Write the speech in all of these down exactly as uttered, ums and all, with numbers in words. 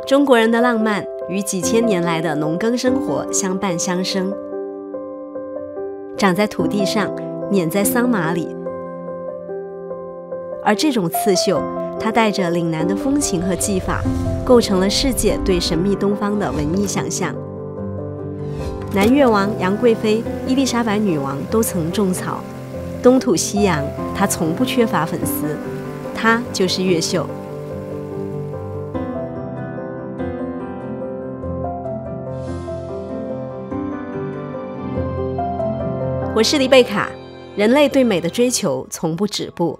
中国人的浪漫与几千年来的农耕生活相伴相生，长在土地上，碾在桑麻里。而这种刺绣，它带着岭南的风情和技法，构成了世界对神秘东方的文艺想象。南越王杨贵妃、伊丽莎白女王都曾种草，东土西洋，她从不缺乏粉丝，她就是越绣。我是黎贝卡，人类对美的追求从不止步。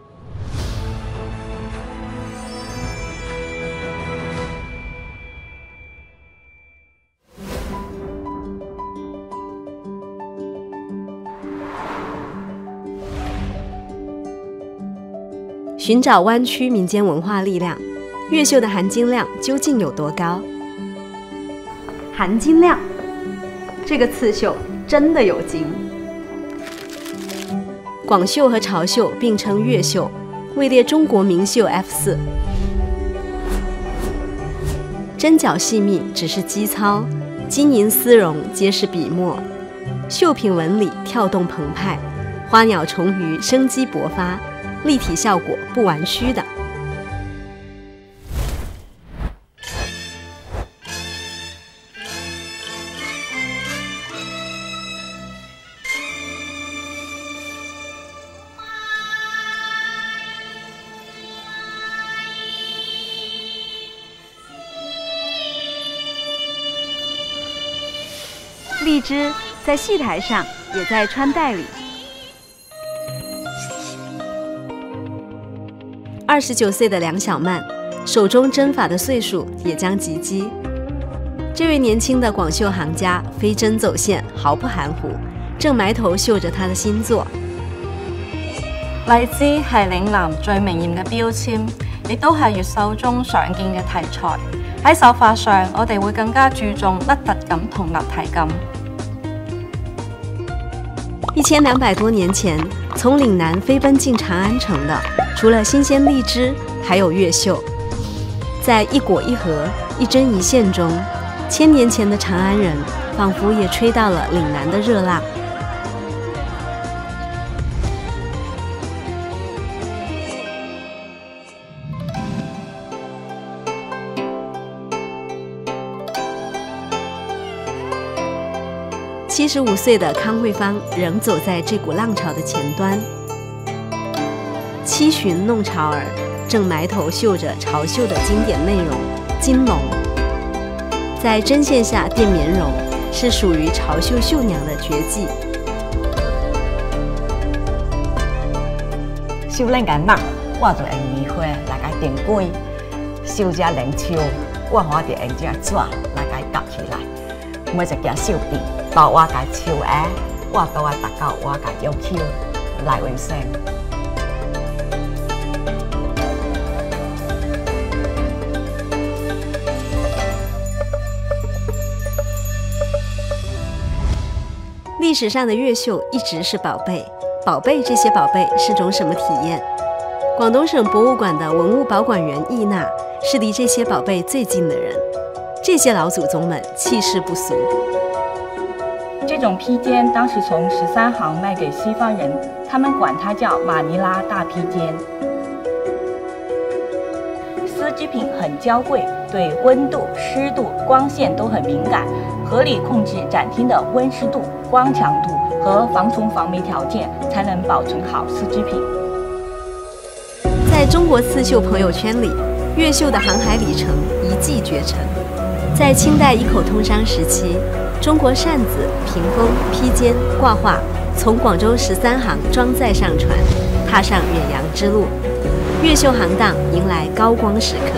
寻找湾区民间文化力量，越绣的含金量究竟有多高？含金量，这个刺绣真的有金。广绣和潮绣并称越绣，位列中国名绣 F 四。针脚细密只是基操，金银丝绒皆是笔墨，绣品纹理跳动澎湃，花鸟虫鱼生机勃发，立体效果不玩虚的。荔枝在戏台上，也在穿戴里。二十九岁的梁小曼，手中针法的岁数也将及笄。这位年轻的广绣行家飞针走线，毫不含糊，正埋頭繡着他的新作。 荔枝係嶺南最明豔嘅標籤，亦都係越秀中常見嘅題材。喺手法上，我哋會更加注重凹凸感同立體感。 一千两百多年前，從嶺南飛奔進長安城的，除了新鮮荔枝，還有越繡。在一果一合、一針一線中，千年前的長安人，仿佛也吹到了嶺南的熱浪。七十五岁的康慧芳仍走在这股浪潮的前端。七旬弄潮儿正埋头绣着潮绣的经典内容金龙，在针线下垫棉绒，是属于潮绣绣娘的绝技。 绣咱间人，我就用棉花来甲定规；绣只连绣，我我就用只纸来甲夹起来。每一件绣品。到我家绣的，我都爱达到我家要求来完成。 历史上的越绣一直是宝贝，宝贝这些宝贝是种什么体验？广东省博物馆的文物保管员易娜是离这些宝贝最近的人，这些老祖宗们气势不俗。 这种披肩当时从十三行卖给西方人，他们管它叫马尼拉大披肩。丝织品很娇贵，对温度、湿度、光线都很敏感，合理控制展厅的温湿度、光强度和防虫防霉条件，才能保存好丝织品。 在中国刺绣朋友圈里，越绣的航海里程一骑绝尘。在清代一口通商时期，中国扇子、屏风、披肩、挂画从广州十三行装载上船，踏上远洋之路。越绣行当迎来高光时刻。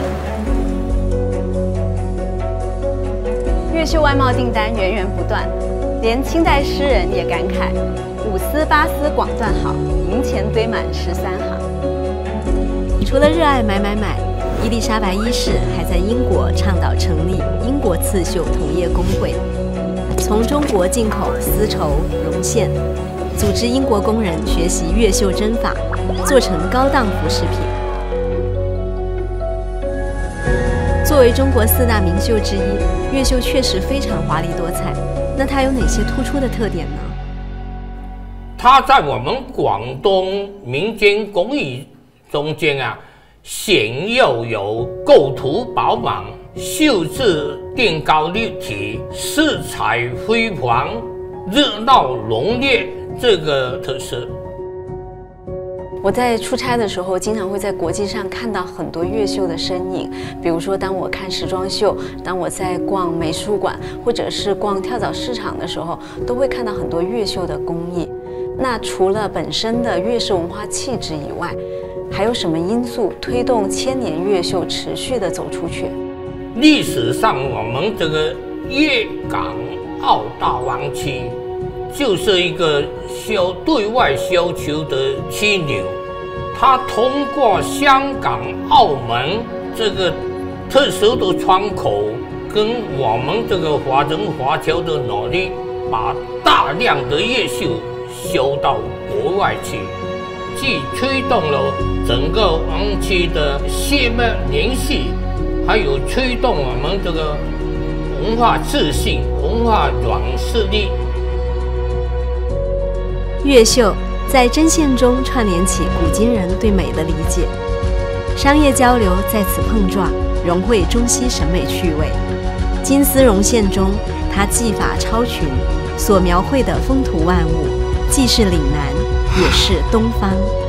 越绣外贸订单源源不断，连清代诗人也感慨：“五丝八丝广断好，银钱堆满十三行。” 除了热爱买买买，伊丽莎白一世还在英国倡导成立英国刺绣同业工会，从中国进口丝绸、绒线，组织英国工人学习越绣针法，做成高档服饰品。作为为中国四大名绣之一，越绣确实非常华丽多彩。那它有哪些突出的特点呢？ 它在我们广东民间工艺中间啊，显又有构图饱满、绣字垫高立体、色彩辉煌、热闹浓烈这个特色。 我在出差的时候，经常会在国际上看到很多越绣的身影。比如说，当我看时装秀，当我在逛美术馆，或者是逛跳蚤市场的时候，都会看到很多越绣的工艺。那除了本身的越式文化气质以外，还有什么因素推动千年越绣持续的走出去？ 历史上，我们这个粤港澳大湾区就是一个销对外销球的枢纽，它通过香港、澳门这个特殊的窗口，跟我们这个华人华侨的努力，把大量的越绣销到国外去，既推动了整个湾区的血脉联系，还有推动我们这个文化自信、文化软实力。 越绣在针线中串联起古今人对美的理解，商业交流在此碰撞，融汇中西审美趣味。金丝绒线中，它技法超群，所描绘的风土万物，既是岭南，也是东方。